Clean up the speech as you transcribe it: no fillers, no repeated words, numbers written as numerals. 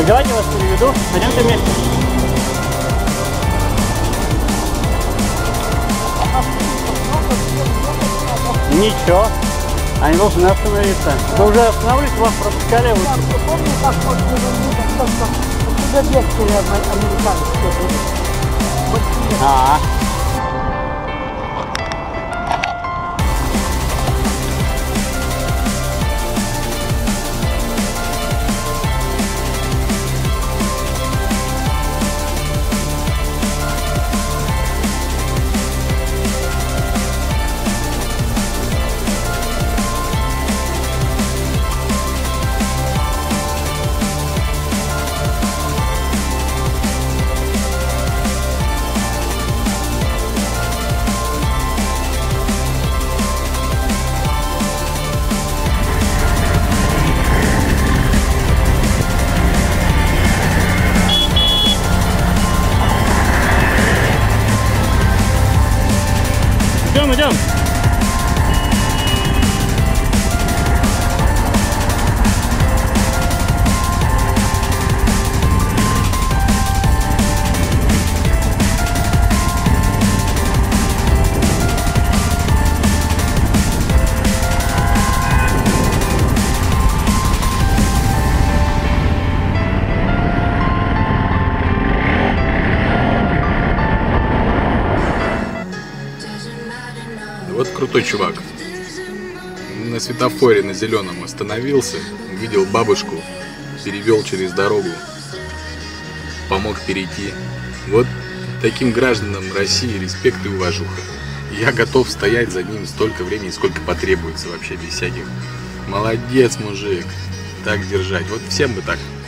Так давайте вас переведу. Пойдемте вместе. Ничего. Они должны остановиться. Вы уже останавливались, вас пропускали? Я помню, как вот оттуда бегали американцы. Идем, идем. Вот крутой чувак. На светофоре на зеленом остановился, увидел бабушку, перевел через дорогу, помог перейти. Вот таким гражданам России респект и уважуха. Я готов стоять за ним столько времени, сколько потребуется вообще, без всяких. Молодец, мужик, так держать. Вот всем бы так.